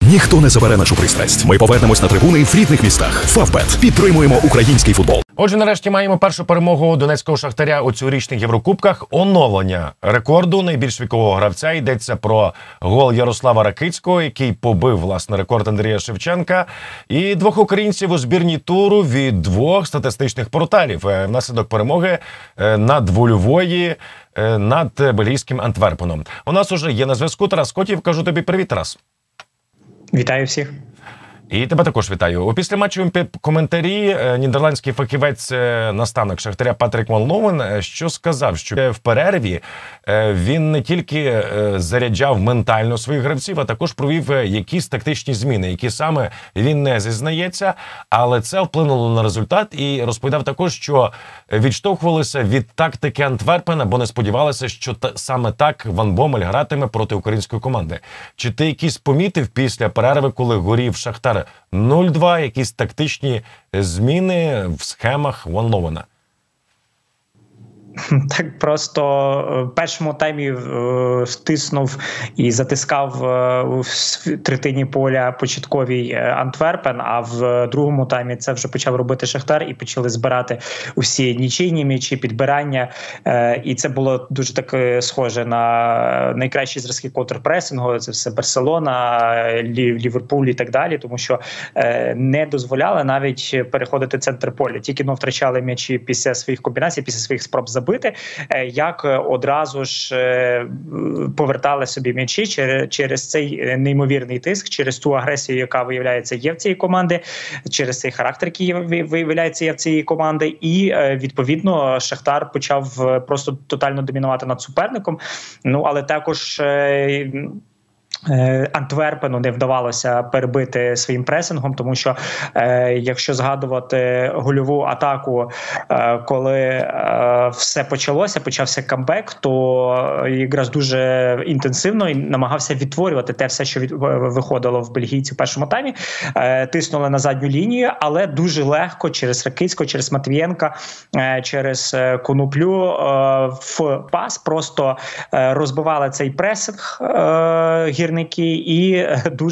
Ніхто не забере нашу пристрасть. Ми повернемось на трибуни в рідних містах. Фавбет. Підтримуємо український футбол. Отже, нарешті маємо першу перемогу донецького Шахтаря у цьогорічних Єврокубках. Оновлення рекорду найбільш вікового гравця. Йдеться про гол Ярослава Ракицького, який побив, власне, рекорд Андрія Шевченка. І двох українців у збірній туру від двох статистичних порталів. Внаслідок перемоги над Вольвої, над бельгійським Антверпеном. У нас уже є на зв'язку Тарас Котів. Кажу тобі привіт, Тарас. Вітаю всіх. І тебе також вітаю. У післяматчевому коментарі нідерландський фахівець, наставник Шахтаря Патрік Ван Ловен, що сказав, що в перерві він не тільки заряджав ментально своїх гравців, а також провів якісь тактичні зміни, які саме він не зізнається, але це вплинуло на результат. І розповідав також, що відштовхувалися від тактики Антверпена, бо не сподівалися, що саме так Ван Бомель гратиме проти української команди. Чи ти якісь помітив після перерви, коли горів Шахтар 0-2, якісь тактичні зміни в схемах Ван Ловена? Так просто в першому таймі стиснув і затискав у третині поля початковій Антверпен, а в другому таймі це вже почав робити Шахтар і почали збирати усі нічийні м'ячі, підбирання. І це було дуже так схоже на найкращі зразки контрпресингу. Це все Барселона, Ліверпуль і так далі, тому що не дозволяли навіть переходити центр поля. Тільки втрачали м'ячі після своїх комбінацій, після своїх спроб забити, як одразу ж повертали собі м'ячі через цей неймовірний тиск, через ту агресію, яка виявляється є в цієї команди, через цей характер, який виявляється є в цієї команди, і відповідно Шахтар почав просто тотально домінувати над суперником. Ну, але також Антверпену не вдавалося перебити своїм пресингом, тому що якщо згадувати гольову атаку, коли все почався камбек, то якраз дуже інтенсивно і намагався відтворювати те все, що виходило в бельгійців в першому таймі. Тиснули на задню лінію, але дуже легко через Ракицького, через Матвієнка, через Коноплю в пас просто розбивали цей пресинг гірники і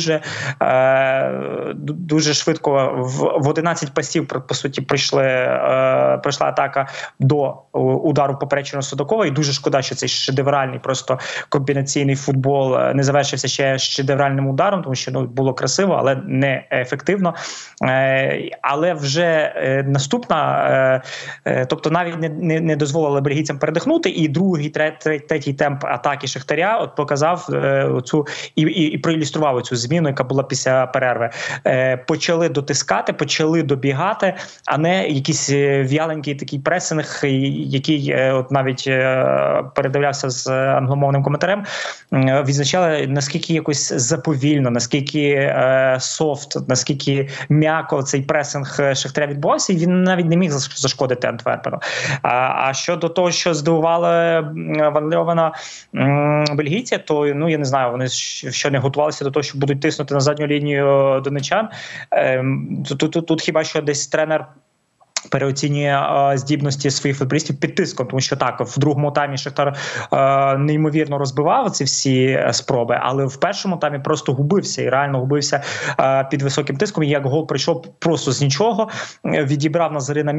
дуже швидко в 11 пасів, по суті, прийшла атака до удару поперечного Судакова, і дуже шкода, що цей шедевральний просто комбінаційний футбол не завершився ще шедевральним ударом, тому що було красиво, але не ефективно. Але вже наступна, тобто навіть не дозволили бельгійцям передихнути, і другий, третій темп атаки Шахтаря показав цю і проілюстрував цю зміну, яка була після перерви. Почали дотискати, почали добігати, а не якийсь в'яленький такий пресинг, який от навіть передивлявся з англомовним коментарем, відзначали, наскільки якось заповільно, наскільки софт, наскільки м'яко цей пресинг Шахтаря відбувався, і він навіть не міг зашкодити Антверпену. А щодо того, що здивували Ван Ловена бельгійці, то, я не знаю, вони що не готувалися до того, що будуть тиснути на задню лінію донечан. Тут хіба що десь тренер переоцінює здібності своїх футболістів під тиском, тому що так, в другому таймі Шахтар неймовірно розбивав ці всі спроби, але в першому таймі просто губився, і реально губився під високим тиском, і як гол прийшов просто з нічого, відібрав Назарина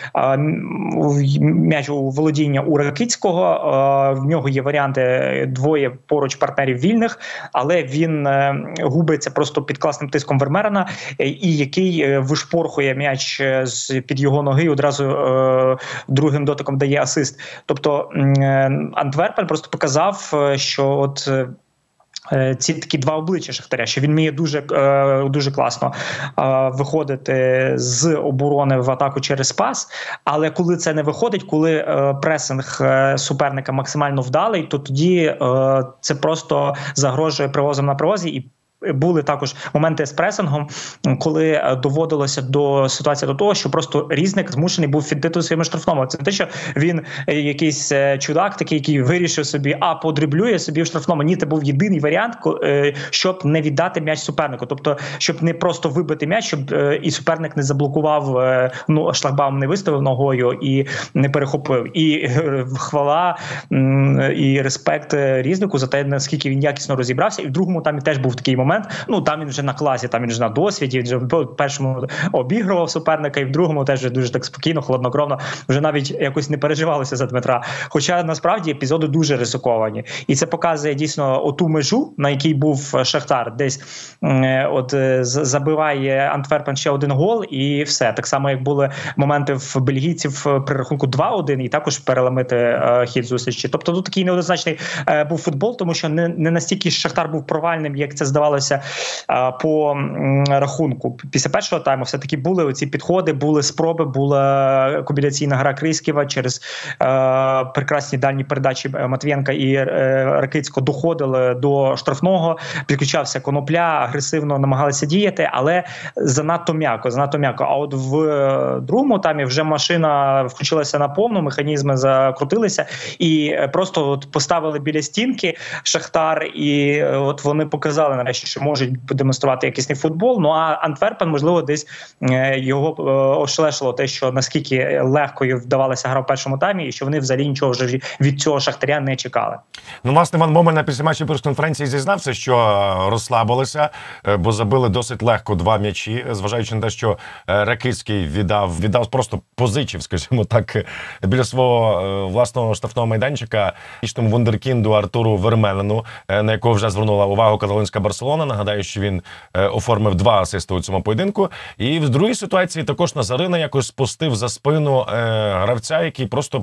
м'яч у володіння у Ракицького, в нього є варіанти, двоє поруч партнерів вільних, але він губиться просто під класним тиском Вермеерена, і який вишпорхує м'яч під його ноги і одразу другим дотиком дає асист. Тобто Антверпен просто показав, що от ці такі два обличчя Шахтаря, що він вміє дуже класно виходити з оборони в атаку через пас, але коли це не виходить, коли пресинг суперника максимально вдалий, то тоді це просто загрожує привозом на привозі. І були також моменти з пресингом, коли доводилося до ситуації до того, що просто Різник змушений був фінтити у своєму штрафному. Це не те, що він якийсь чудак такий, який вирішив собі, подриблює собі в штрафному. Ні, це був єдиний варіант, щоб не віддати м'яч супернику. Тобто, щоб не просто вибити м'яч, щоб і суперник не заблокував, шлагбаум не виставив ногою і не перехопив. І хвала і респект Різнику за те, наскільки він якісно розібрався. І в другому таймі теж був такий момент, момент. Ну, там він вже на класі, там він вже на досвіді, він вже в першому обігрував суперника, і в другому теж дуже так спокійно, хладнокровно, вже навіть якось не переживалося за Дмитра. Хоча, насправді, епізоди дуже ризиковані. І це показує дійсно оту межу, на якій був Шахтар. Десь забиває Антверпен ще один гол, і все. Так само, як були моменти в бельгійців при рахунку 2-1, і також переламити хід зустрічі. Тобто тут такий неоднозначний був футбол, тому що не настільки Шахтар був провальним, як це здавалося по рахунку. Після першого тайму все-таки були оці підходи, були спроби, була комбінаційна гра Крисківа через прекрасні дальні передачі Матвієнка і Ракицького доходили до штрафного, підключався Конопля, агресивно намагалися діяти, але занадто м'яко. А от в другому таймі вже машина включилася на повну, механізми закрутилися і просто от поставили біля стінки Шахтар, і от вони показали нарешті, що можуть демонструвати якісний футбол. Ну а Антверпен, можливо, десь його ошелешило те, що наскільки легко вдавалася гра в першому таймі, і що вони взагалі нічого вже від цього Шахтаря не чекали. Ну, власне, Ван Момель на післяматчевій прес-конференції зізнався, що розслабилися, бо забили досить легко 2 м'ячі, зважаючи на те, що Ракицький віддав просто позичив, скажімо так, біля свого власного штрафного майданчика вічному вундеркінду Артуру Вермелену, на якого вже звернула увагу каталонська Барселона. Нагадаю, що він оформив 2 асисти у цьому поєдинку. І в другій ситуації також Назарина якось спустив за спину гравця, який просто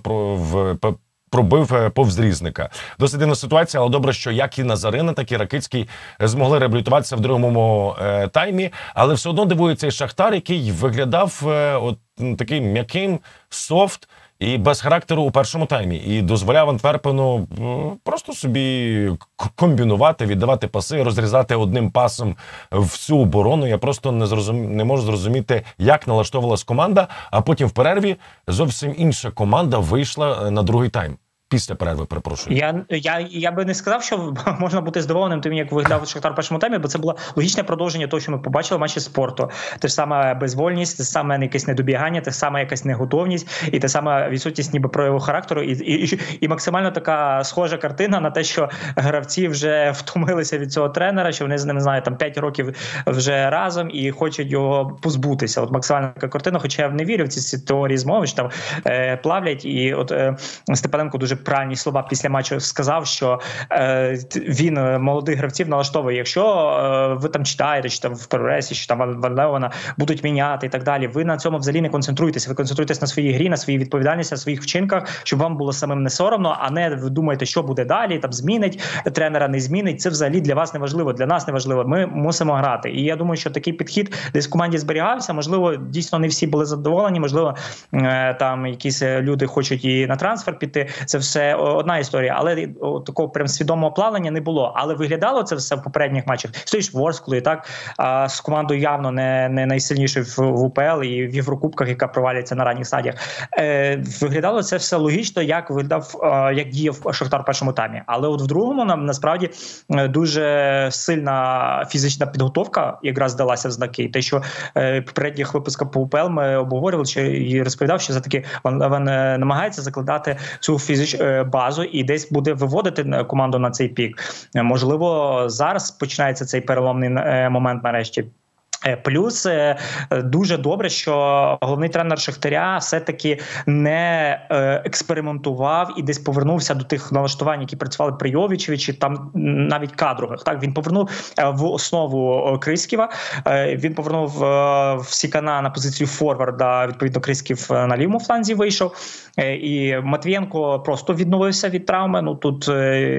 пробив повз Різника. Досить дивна ситуація, але добре, що як і Назарина, так і Ракицький змогли реабілітуватися в другому таймі, але все одно дивується і Шахтар, який виглядав таким м'яким, софт і без характеру у першому таймі. І дозволяв Антверпену просто собі комбінувати, віддавати паси, розрізати одним пасом всю оборону. Я просто не можу зрозуміти, як налаштовувалась команда, а потім в перерві зовсім інша команда вийшла на другий тайм. Після перерви, перепрошую. Я би не сказав, що можна бути здивованим тим, як виглядав Шахтар в першому таймі, бо це було логічне продовження того, що ми побачили в матчі Спорту. Те ж саме безвольність, те ж саме якесь недобігання, те ж саме якась неготовність і те саме відсутність ніби прояву характеру. І максимально така схожа картина на те, що гравці вже втомилися від цього тренера, що вони з ним, не знаю, там 5 років вже разом і хочуть його позбутися. От максимально така картина, хоча я не вірю в ці теорії змови, що там плавлять. І от Степаненко дуже правильні слова після матчу сказав, що він молодих гравців налаштовує. Якщо ви там читаєте, чи там в пресі, чи там Ван Леуена будуть міняти і так далі, ви на цьому взагалі не концентруєтесь. Ви концентруєтесь на своїй грі, на своїй відповідальності, на своїх вчинках, щоб вам було самим не соромно, а не ви думаєте, що буде далі, там змінить, тренера не змінить. Це взагалі для вас не важливо, для нас не важливо. Ми мусимо грати. І я думаю, що такий підхід десь в команді зберігався. Можливо, дійсно не всі були задоволені, можливо, там якісь люди хочуть і на трансфер піти. Це все одна історія, але такого прям свідомого плавлення не було. Але виглядало це все в попередніх матчах. Стоїш Ворсклою, так, з командою явно не найсильнішою в УПЛ і в Єврокубках, яка провалюється на ранніх стадіях. Виглядало це все логічно, як діяв Шахтар в першому таймі. Але от в другому нам насправді дуже сильна фізична підготовка якраз далася в знаки. І те, що в попередніх випусках по УПЛ ми обговорювали і розповідав, що все-таки він намагається закладати цю фізичну базу і десь буде виводити команду на цей пік. Можливо, зараз починається цей переломний момент нарешті. Плюс дуже добре, що головний тренер Шахтаря все-таки не експериментував і десь повернувся до тих налаштувань, які працювали при Йовічеві, чи там навіть кадрових. Так, він повернув в основу Крисківа, він повернув в Сікана на позицію форварда, відповідно Крисків на лівому фланзі вийшов, і Матвієнко просто відновився від травми. Ну тут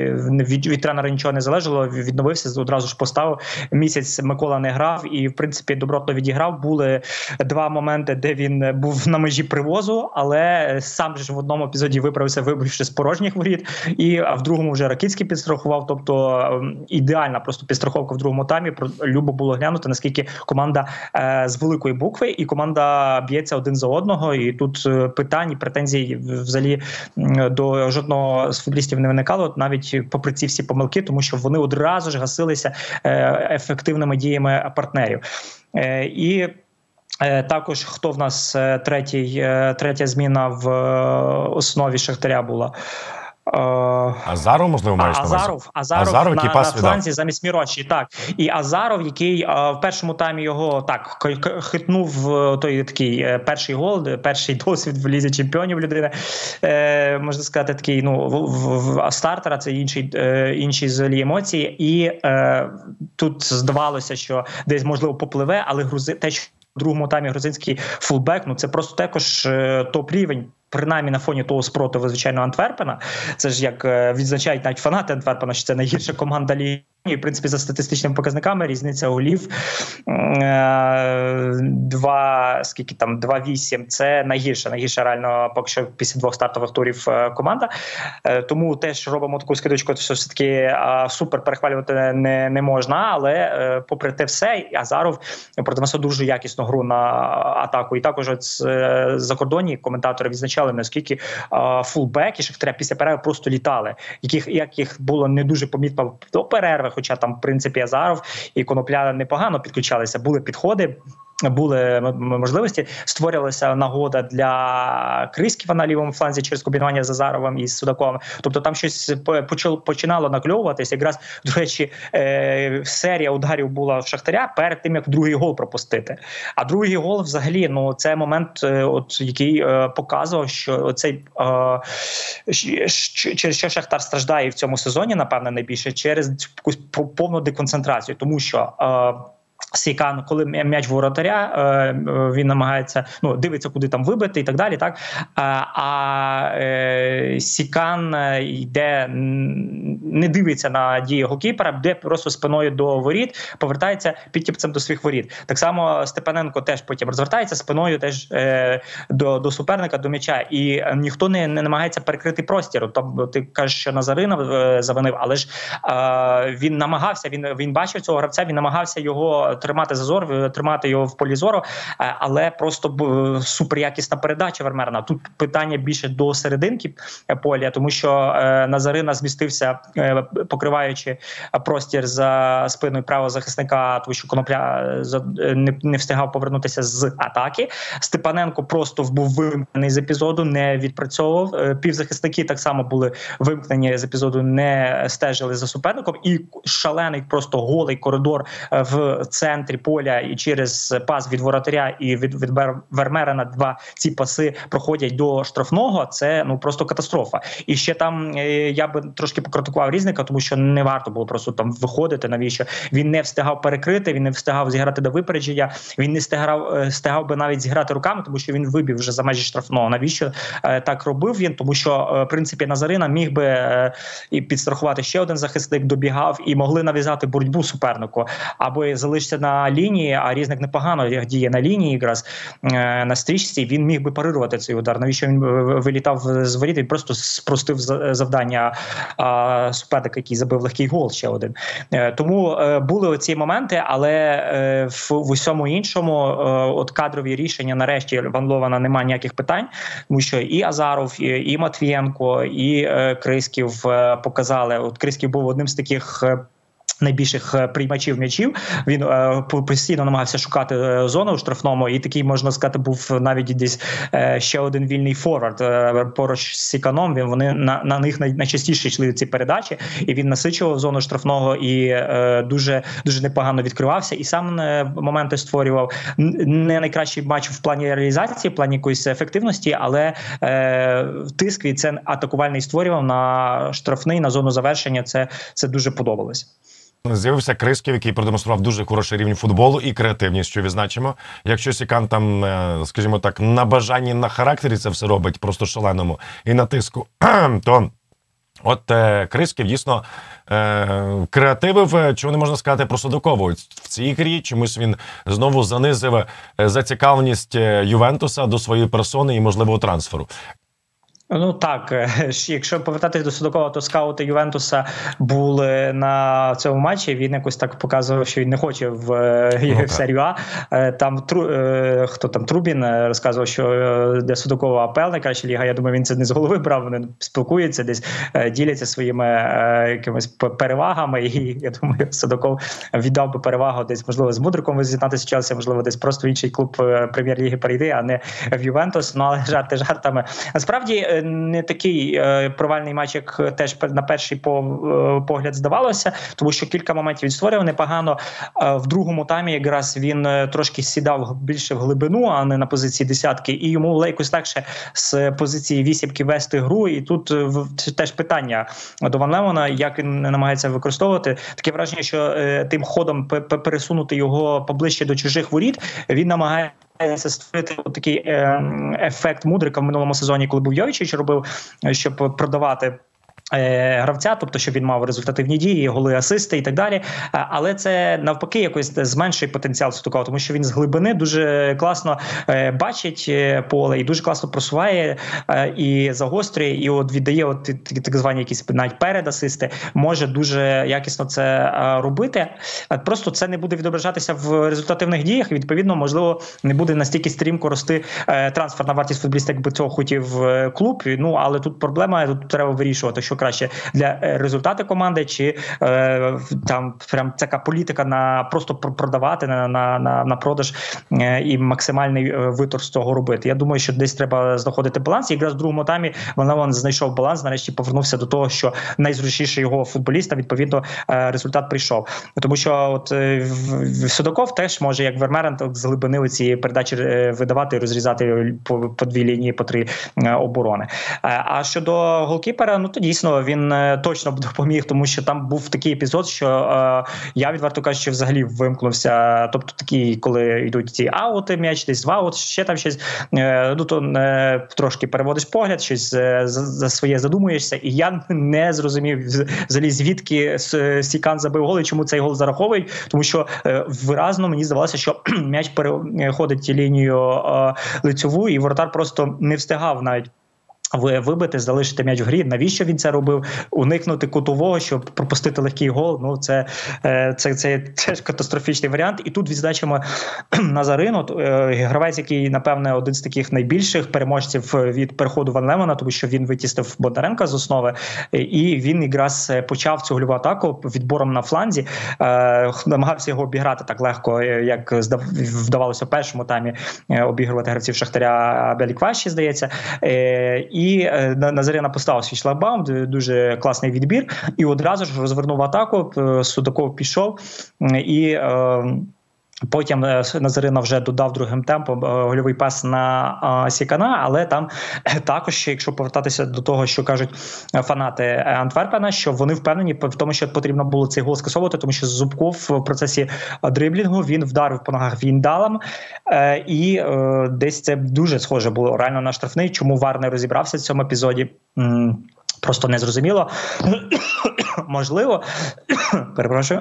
від тренера нічого не залежало, відновився, одразу ж поставив. Місяць Микола не грав і в принципі добротно відіграв. Були 2 моменти, де він був на межі привозу, але сам же в одному епізоді виправився, вибивши з порожніх воріт, а в другому вже Ракицький підстрахував. Тобто ідеальна просто підстраховка в другому таймі. Любо було глянути, наскільки команда з великої букви і команда б'ється один за одного. І тут питань і претензій взагалі до жодного з футболістів не виникало, навіть попри ці всі помилки, тому що вони одразу ж гасилися ефективними діями партнерів. І також хто в нас третя зміна в основі Шахтаря була? Азаров, можливо, маєш на увазі? Азаров на фланзі замість Міроші, так. І Азаров, який в першому таймі його так хитнув той такий перший гол, перший досвід в Лізі Чемпіонів людини. Можна сказати, такий, в стартера, це інші взагалі емоції. І тут здавалося, що десь, можливо, попливе, але те, що в другому таймі грузинський фулбек, це просто також топ-рівень. Принаймні на фоні того спротиву, звичайно, Антверпена. Це ж як відзначають навіть фанати Антверпена, що це найгірша команда ліги. І, в принципі, за статистичними показниками різниця голів 2-8. Це найгірша реально, поки що після 2 стартових турів команда. Тому теж робимо таку скидочку, що все-таки супер перехвалювати не можна, але попри те все, Азаров продемонстрував дуже якісну гру на атаку. І також закордонні коментатори відзначали, наскільки фулбеки Шахтаря після перерви просто літали, яких було не дуже помітно до перерви, хоча там, в принципі, Азаров і Конопля непогано підключалися, були підходи, були можливості, створювалася нагода для Криськіва на лівому фланзі через комбінування з Азаровим і з Судаковим. Тобто там щось починало накльовуватися. Якраз, до речі, серія ударів була в Шахтаря перед тим, як другий гол пропустити. А другий гол взагалі, це момент, який показував, що оцей через що Шахтар страждає в цьому сезоні, напевне, найбільше, через якусь повну деконцентрацію. Тому що Сікан, коли м'яч воротаря, він намагається, дивиться, куди там вибити і так далі, так? Сікан йде, не дивиться на дії голкіпера, йде просто спиною до воріт, повертається підтіпцем до своїх воріт. Так само Степаненко теж потім розвертається спиною теж до суперника, до м'яча. І ніхто не намагається перекрити простір. Тобто ти кажеш, що Назаринов завинив, але ж він намагався, він бачив цього гравця, він намагався його тримати зазор, тримати його в полі зору, але просто суперякісна передача Вермеера. Тут питання більше до серединки поля, тому що Назарина змістився, покриваючи простір за спиною правого захисника, тому що Конопля не встигав повернутися з атаки. Степаненко просто був вимкнений з епізоду, не відпрацьовував. Півзахисники так само були вимкнені з епізоду, не стежили за суперником. І шалений просто голий коридор в центрі поля і через пас від воротаря і від Вермеера на 2 ці паси проходять до штрафного. Це просто катастрофа. І ще там я би трошки покритикував Різника, тому що не варто було просто там виходити, навіщо. Він не встигав перекрити, він не встигав зіграти до випередження, він не встигав би навіть зіграти руками, тому що він вибив вже за межі штрафного. Навіщо так робив він? Тому що, в принципі, Назарина міг би і підстрахувати ще один захисник, добігав, і могли нав'язати боротьбу супернику. Або залишиться на лінії, а Різник непогано діє на лінії, якраз на стрічці, він міг би парирувати цей удар. Навіщо він вилітав з воріт? Він просто спростив завдання суперника, який забив легкий гол ще один. Тому були оці моменти, але в усьому іншому от кадрові рішення, нарешті, Ван Ловена немає ніяких питань, тому що і Азаров, і Матвієнко, і Криськів показали. От Криськів був одним з таких найбільших приймачів м'ячів. Він постійно намагався шукати зону в штрафному, і такий, можна сказати, був навіть десь ще один вільний форвард поруч з Сіканом. Вони на них найчастіше йшли ці передачі, і він насичував зону штрафного і дуже непогано відкривався. І сам моменти створював. Не найкращий матч в плані реалізації, в плані якоїсь ефективності, але тиск і це атакувальний створював на штрафний, на зону завершення. Це дуже подобалось. З'явився Криськів, який продемонстрував дуже хороший рівень футболу і креативність, що відзначимо. Якщо Сікан там, скажімо так, на бажанні, на характері це все робить, просто шаленому, і на тиску, то от Криськів дійсно креативив, чого не можна сказати про Судакову. В цій грі чомусь він знову занизив зацікавленість Ювентуса до своєї персони і можливого трансферу. Ну так, якщо повертатись до Судакова, то скаути Ювентуса були на цьому матчі. Він якось так показував, що він не хоче в серію А. Там хто там, Трубін розказував, що для Судакова АПЛ найкраща ліга. Я думаю, він це не з голови брав, вони спілкуються, десь діляться своїми якимись перевагами. І я думаю, Судаков віддав би перевагу десь, можливо, з Мудриком з'єднатися з Челсі, можливо, десь просто в інший клуб Прем'єр-ліги перейти, а не в Ювентус. Ну, але жарти жартами. Насправді, не такий провальний матч, як теж на перший погляд здавалося, тому що кілька моментів він створював непогано. В другому таймі якраз він трошки сідав більше в глибину, а не на позиції десятки, і йому якось легше з позиції вісімки вести гру. І тут теж питання до Ван Лемона, як він намагається використовувати. Таке враження, що тим ходом пересунути його поближче до чужих воріт, він намагається створити такий ефект Мудрика в минулому сезоні, коли був Йовічич робив, щоб продавати гравця, тобто, щоб він мав результативні дії, голи, асисти і так далі. Але це навпаки якось зменшує потенціал Судакова, тому що він з глибини дуже класно бачить поле і дуже класно просуває і загострює, і от віддає так звані якісь навіть передасисти, може дуже якісно це робити. Просто це не буде відображатися в результативних діях, і відповідно, можливо, не буде настільки стрімко рости трансферна вартість футболіста, якби цього хотів клуб. Ну, але тут проблема, тут треба вирішувати, що краще для результати команди, чи там прям така політика на просто продавати на продаж і максимальний витор з цього робити. Я думаю, що десь треба знаходити баланс. І якраз в другому таймі Ван знайшов баланс, нарешті повернувся до того, що найзручніше його футболіста, відповідно, результат прийшов. Тому що от Судаков теж може, як Вермеерен, з глибини ці передачі видавати і розрізати по дві лінії, по три оборони. А щодо голкіпера, ну то дійсно він точно допоміг, тому що там був такий епізод, що я, відверто кажучи, взагалі вимкнувся. Тобто такі, коли йдуть ці аути, м'яч, десь два аути, ще там щось, ну то трошки переводиш погляд, щось за своє задумуєшся, і я не зрозумів взагалі, звідки Сікан забив гол і чому цей гол зараховують, тому що виразно мені здавалося, що м'яч переходить лінію лицьову, і воротар просто не встигав навіть вибити, залишити м'яч в грі. Навіщо він це робив? Уникнути кутового, щоб пропустити легкий гол. Ну, це ж катастрофічний варіант. І тут відзначимо Назарину, гравець, який, напевне, один з таких найбільших переможців від переходу Ван Лемона, тому що він витіснив Бондаренка з основи, і він якраз почав цю гольову атаку відбором на фланзі, намагався його обіграти так легко, як вдавалося в першому таймі обігрувати гравців Шахтаря Белікваші, здається. І Назарина поставив свій шлагбаум, дуже класний відбір, і одразу ж розвернув атаку, Судаков пішов, і потім Назарина вже додав другим темпом гольовий пас на Сікана, але там також, якщо повертатися до того, що кажуть фанати Антверпена, що вони впевнені в тому, що потрібно було цей гол скасовувати, тому що Зубков в процесі дриблінгу, він вдарив по ногах Віндалом, і десь це дуже схоже було реально на штрафний. Чому ВАР не розібрався в цьому епізоді? Просто незрозуміло. Можливо, перепрошую,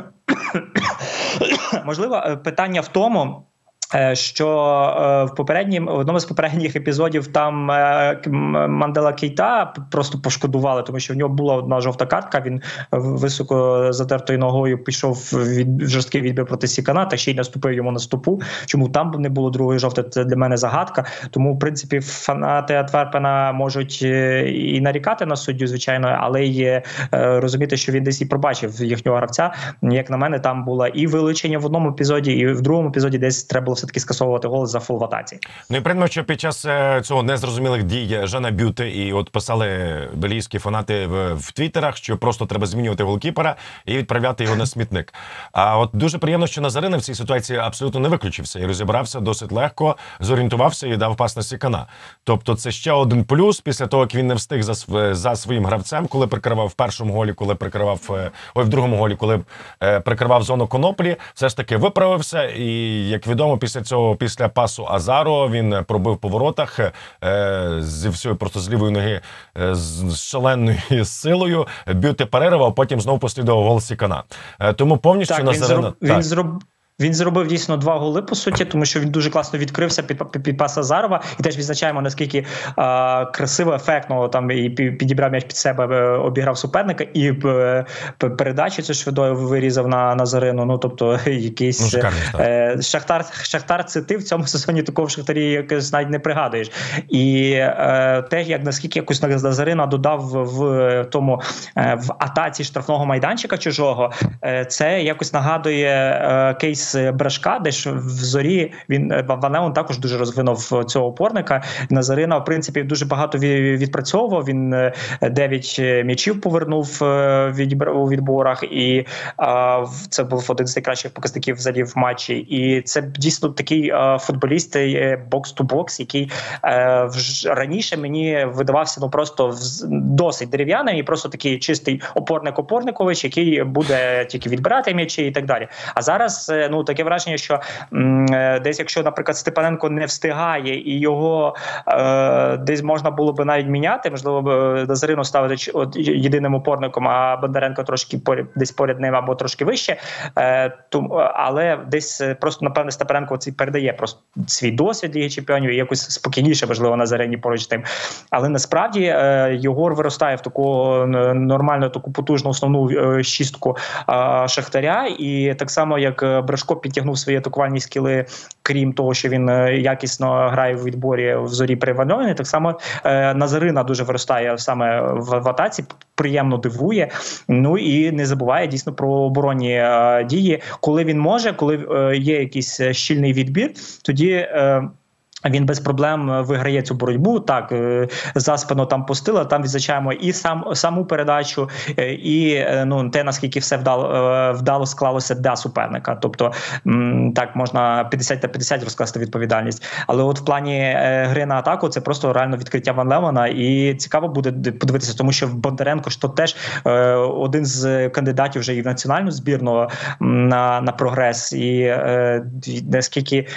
можливо, питання в тому, що в одному з попередніх епізодів там Мандела Кейта просто пошкодували, тому що в нього була одна жовта картка, він високо затертою ногою пішов в жорсткий відбір проти Сікана, та ще й наступив йому на стопу. Чому там не було другої жовтої, це для мене загадка. Тому, в принципі, фанати Антверпена можуть і нарікати на суддю, звичайно, але й розуміти, що він десь і пробачив їхнього гравця. Як на мене, там було і вилучення в одному епізоді, і в другому епізоді десь треба було все-таки скасовувати гол за фол в атаці. Ну і придно, що під час цього незрозумілих дій Жана Бюте і от писали белгійські фанати в твіттерах, що просто треба змінювати голкіпера і відправляти його на смітник. А от дуже приємно, що Назарина в цій ситуації абсолютно не виключився і розібрався досить легко, зорієнтувався і дав пас на Сікана. Тобто це ще один плюс після того, як він не встиг за своїм гравцем, коли прикривав в першому голі, коли прикривав, в другому голі, коли прикривав зону Коноплі, все ж таки виправився і, як відомо, після пасу Азаро він пробив по воротах зі всієї просто з лівої ноги з шаленою силою, Бюте перервав, потім знову послідував гол Сікана. Тому повністю так, Назарина... Він зробив дійсно 2 голи, по суті, тому що він дуже класно відкрився під пас Азарова. І теж відзначаємо, наскільки красиво, ефектно там і підібрав м'яч під себе, обіграв суперника, і передачу цю швидою вирізав на Назарину. Ну, тобто, якийсь Шахтар цити в цьому сезоні такого в Шахтарі якось навіть не пригадуєш. І те, як наскільки якось Назарина додав в атаці штрафного майданчика чужого, це якось нагадує кейс Денис Брашка, де ж в Зорі Ван Леон також дуже розвинув цього опорника. Назарина, в принципі, дуже багато відпрацьовував. Він 9 м'ячів повернув у відборах, і це був один з найкращих показників взагалі в матчі. І це дійсно такий футболіст бокс-ту-бокс, який раніше мені видавався просто досить дерев'яним і просто такий чистий опорник-опорникович, який буде тільки відбирати м'ячі і так далі. А зараз таке враження, що десь якщо, наприклад, Степаненко не встигає і його десь можна було би навіть міняти, можливо, Назарину ставити єдиним опорником, а Бондаренко трошки десь поряд ним або трошки вище, але десь просто, напевне, Степаненко передає просто свій досвід Ліги Чемпіонів і якось спокійніше, можливо, Назарині поруч з тим. Але насправді Єгор виростає в таку нормальну, таку потужну основну шістку Шахтаря, і так само, як Брашко підтягнув свої атакувальні скіли, крім того, що він якісно грає в відборі в Зорі при Ван Леоні, так само Назарина дуже виростає саме в атаці, приємно дивує, і не забуває дійсно про оборонні дії. Коли він може, коли є якийсь щільний відбір, тоді він без проблем виграє цю боротьбу. Так, за спину там пустила, там відзначаємо і саму передачу, і те, наскільки все вдало склалося для суперника. Тобто, так, можна 50 на 50 розкласти відповідальність. Але от в плані гри на атаку це просто реально відкриття Ван Леона, і цікаво буде подивитися, тому що Бондаренко що теж один з кандидатів вже і в національну збірну на прогрес, і наскільки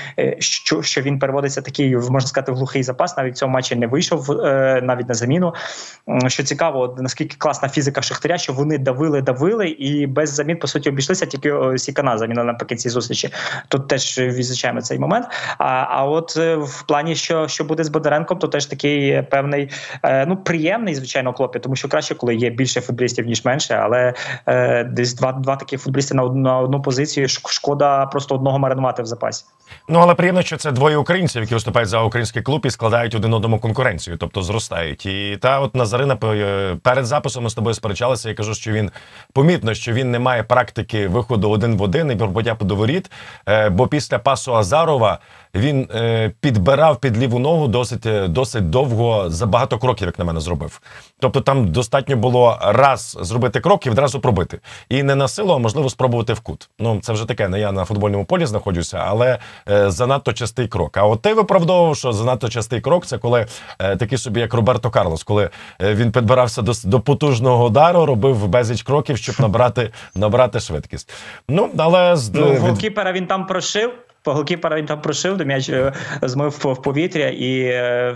що він переводиться такий, можна сказати, в глухий запас, навіть в цьому матчі не вийшов, навіть на заміну. Що цікаво, наскільки класна фізика Шахтаря, що вони давили і без замін, по суті, обійшлися, тільки Сікана заміна наприкінці зустрічі. Тут теж відзначаємо цей момент. А от в плані, що буде з Бондаренком, то теж такий певний, приємний, звичайно, клопіт, тому що краще, коли є більше футболістів, ніж менше, але десь два таких футболісти на одну позицію, шкода просто одного маринувати в запасі. Але приємно, що це двоє українців, які виступають за український клуб і складають один одному конкуренцію, тобто зростають. І от Назарина, перед записом ми з тобою сперечалися, я кажу, що він помітно, що він не має практики виходу один в один і пробиття до воріт, бо після пасу Азарова він підбирав під ліву ногу досить довго, за багато кроків, як на мене, зробив. Тобто там достатньо було раз зробити крок і відразу пробити. І не на силу, а можливо спробувати в кут. Це вже таке, не я на футбольному полі знаходжуся, але занадто частий крок. А от ти виправдовував, що занадто частий крок – це коли такий собі, як Роберто Карлос, коли він підбирався до потужного удару, робив безліч кроків, щоб набрати швидкість. Але голкіпера він там прошив. Голкіпера він там прошив, де м'яч змив в повітря, і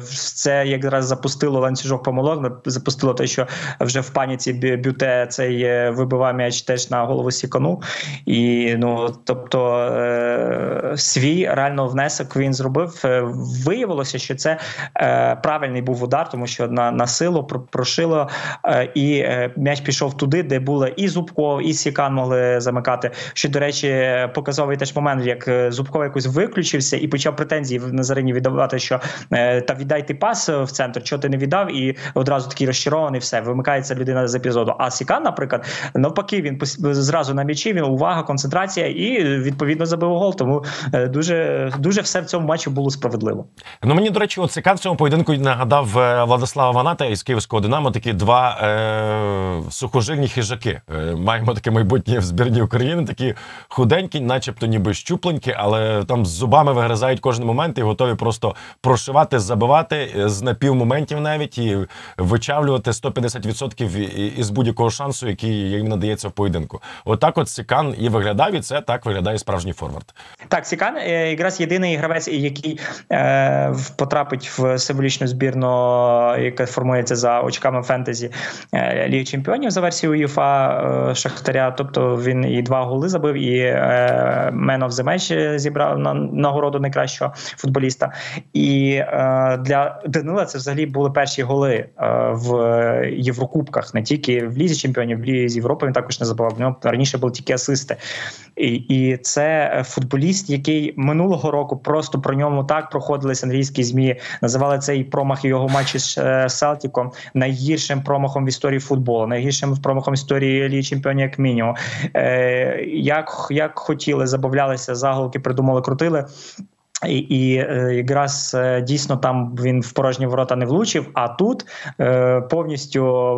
це якраз запустило ланцюжок помилок, запустило те, що вже в паніці Бюте цей вибивав м'яч теж на голову Сікану. І, тобто, свій реально внесок він зробив. Виявилося, що це правильний був удар, тому що на силу прошило, і м'яч пішов туди, де були і Зубко, і Сікан могли замикати. Що, до речі, показовий теж момент, як Зубко якось виключився і почав претензії в Назарині віддавати, що та віддай ти пас в центр, чого ти не віддав, і одразу такий розчарований, все, вимикається людина з епізоду. А Сікан, наприклад, навпаки, він зразу на м'ячі, він увага, концентрація і відповідно забив гол, тому дуже все в цьому матчі було справедливо. Мені, до речі, Сікан в цьому поєдинку нагадав Владислава Ваната із Київського Динамо, такі два сухожильні хижаки. Маємо таке майбутнє в збірні України, такі худенькі, начебто ніби щупленькі, але там з зубами вигризають кожен момент і готові просто прошивати, забивати з напівмоментів навіть і вичавлювати 150% із будь-якого шансу, який їм надається в поєдинку. Отак Сікан і виглядав, і це так виглядає справжній форвард. Так, Сікан якраз єдиний гравець, який потрапить в символічну збірну, яка формується за очками фентезі Ліги Чемпіонів за версією УЄФА Шахтаря. Тобто він і 2 голи забив, і Man of the Match зібрав зібрав на нагороду найкращого футболіста. І для Данила це взагалі були перші голи в Єврокубках, не тільки в Лізі чемпіонів, в Лізі Європи він також не забував. В нього раніше були тільки асисти. І це футболіст, який минулого року просто про ньому так проходились англійські ЗМІ, називали цей промах його матчі з Селтіком найгіршим промахом в історії футболу, найгіршим промахом в історії Ліги чемпіонів як мінімум. Як хотіли, забавлялися, заголовки придумали, крутили. І якраз дійсно там він в порожні ворота не влучив, а тут повністю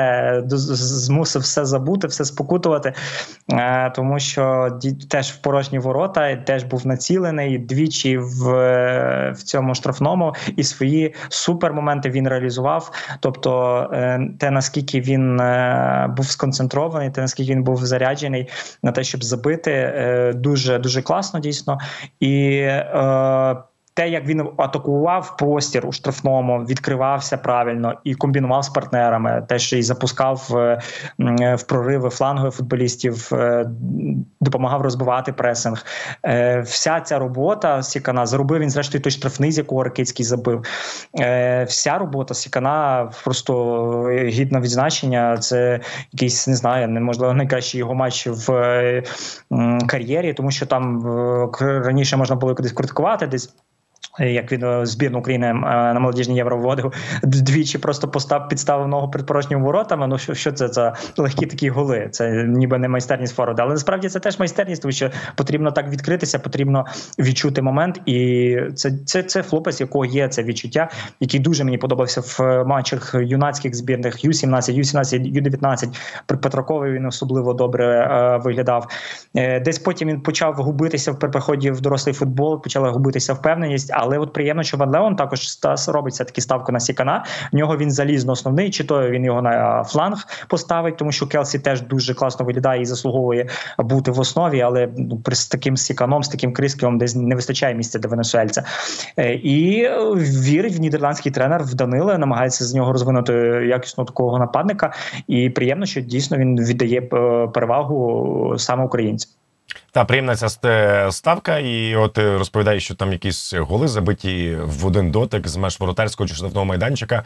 змусив все забути, все спокутувати, тому що теж в порожні ворота, теж був націлений двічі в цьому штрафному, і свої супермоменти він реалізував. Тобто те, наскільки він був сконцентрований, те, наскільки він був заряджений на те, щоб забити, дуже, дуже класно дійсно. І те, як він атакував простір у штрафному, відкривався правильно і комбінував з партнерами, те, що і запускав в прориви флангових футболістів, допомагав розбивати пресинг. Вся ця робота Сікана, заробив він зрештою той штрафний, з якого Ракицький забив. Вся робота Сікана просто гідна відзначення. Це якийсь, не знаю, неможливо найкращий його матч в кар'єрі, тому що там раніше можна було кудись критикувати, десь як він збірну України на молодіжні євро вводив, двічі просто підставив ногу перед порожніми воротами. Ну що це за легкі такі голи? Це ніби не майстерність форварда. Але насправді це теж майстерність, тому що потрібно так відкритися, потрібно відчути момент. І це хлопець, якого є це відчуття, який дуже мені подобався в матчах юнацьких збірних, Ю-17, Ю-19, при Петракові він особливо добре виглядав. Десь потім він почав губитися в переході в дорослий футбол, почала губитися впевненість. Але от приємно, що Ван Леон також робить все-таки ставку на Сікана. В нього він залізно основний, чи то він його на фланг поставить, тому що Келсі теж дуже класно виглядає і заслуговує бути в основі, але з таким Сіканом, з таким Крисківом десь не вистачає місця для венесуельця. І вірить в нідерландський тренер, в Данила, намагається з нього розвинути якісного такого нападника. І приємно, що дійсно він віддає перевагу саме українцям. Та, приємна ця ставка, і от розповідає, що там якісь голи забиті в один дотик з меж воротарського чи штрафного майданчика.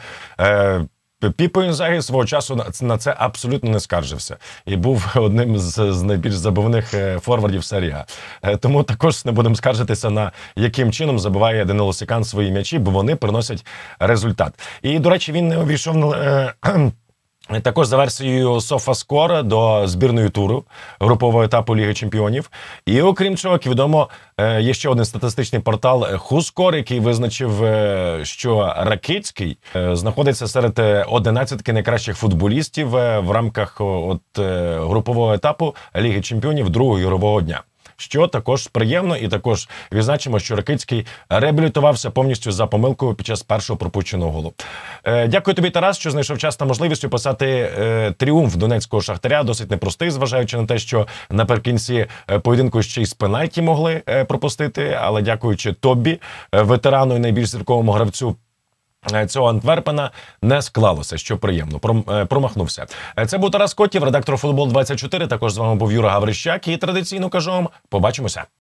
Піпо Інзагі свого часу на це абсолютно не скаржився. І був одним з найбільш забивних форвардів серії А. Тому також не будемо скаржитися на яким чином забиває Данило Сікан свої м'ячі, бо вони приносять результат. І, до речі, він не увійшов також за версією SofaScore до збірної туру групового етапу Ліги Чемпіонів. І окрім цього, як відомо, є ще один статистичний портал WhoScore, який визначив, що Ракицький знаходиться серед 11 найкращих футболістів в рамках групового етапу Ліги Чемпіонів другого ігрового дня. Що також приємно, і також відзначимо, що Ракицький реабілітувався повністю за помилкою під час першого пропущеного голу. Дякую тобі, Тарас, що знайшов час та можливість описати тріумф донецького Шахтаря, досить непростий, зважаючи на те, що наприкінці поєдинку ще й з пенальті могли пропустити, але дякуючи тобі, ветерану і найбільш зірковому гравцю цього Антверпена, не склалося, що приємно, промахнувся. Це був Тарас Котів, редактор Футбол 24, також з вами був Юра Гаврищак, і традиційно кажу вам, побачимося.